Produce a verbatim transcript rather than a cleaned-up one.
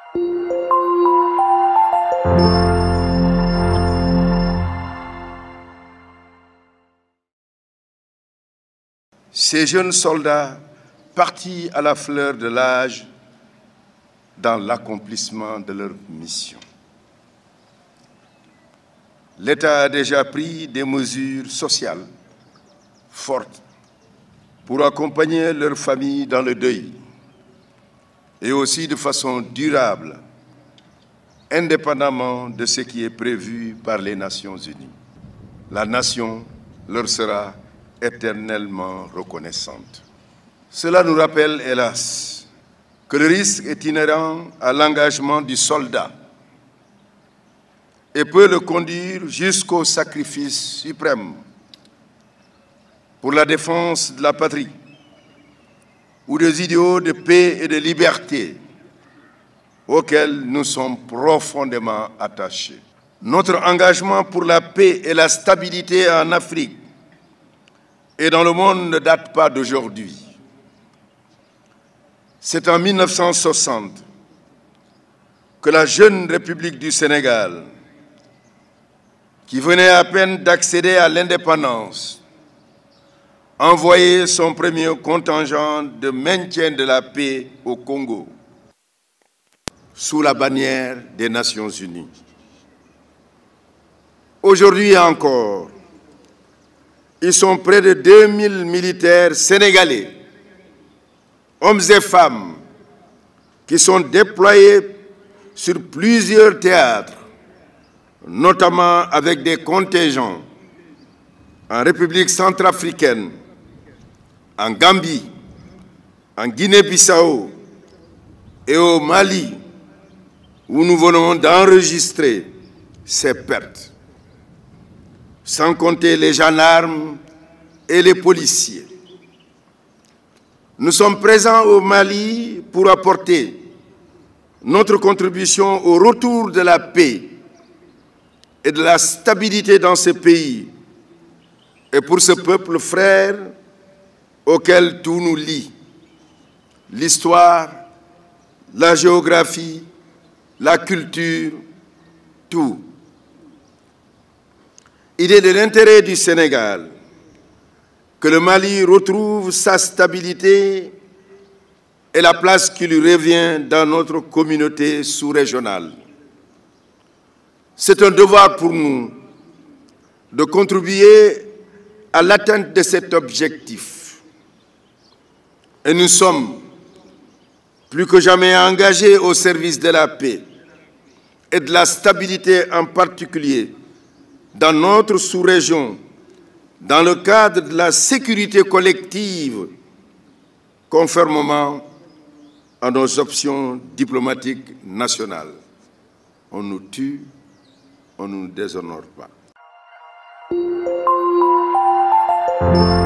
Ces jeunes soldats partis à la fleur de l'âge dans l'accomplissement de leur mission. L'État a déjà pris des mesures sociales fortes pour accompagner leurs familles dans le deuil et aussi de façon durable, indépendamment de ce qui est prévu par les Nations Unies. La nation leur sera éternellement reconnaissante. Cela nous rappelle, hélas, que le risque est inhérent à l'engagement du soldat et peut le conduire jusqu'au sacrifice suprême pour la défense de la patrie ou des idéaux de paix et de liberté auxquels nous sommes profondément attachés. Notre engagement pour la paix et la stabilité en Afrique et dans le monde ne date pas d'aujourd'hui. C'est en mille neuf cent soixante que la jeune République du Sénégal, qui venait à peine d'accéder à l'indépendance, envoyait son premier contingent de maintien de la paix au Congo, sous la bannière des Nations Unies. Aujourd'hui encore, ils sont près de deux mille militaires sénégalais, hommes et femmes, qui sont déployés sur plusieurs théâtres, notamment avec des contingents en République centrafricaine, en Gambie, en Guinée-Bissau et au Mali, où nous venons d'enregistrer ces pertes, sans compter les gendarmes et les policiers. Nous sommes présents au Mali pour apporter notre contribution au retour de la paix et de la stabilité dans ce pays et pour ce peuple frère auquel tout nous lie. L'histoire, la géographie, la culture, tout. Il est de l'intérêt du Sénégal que le Mali retrouve sa stabilité et la place qui lui revient dans notre communauté sous-régionale. C'est un devoir pour nous de contribuer à l'atteinte de cet objectif. Et nous sommes plus que jamais engagés au service de la paix et de la stabilité en particulier dans notre sous-région, dans le cadre de la sécurité collective, conformément à nos options diplomatiques nationales. On nous tue, on ne nous déshonore pas.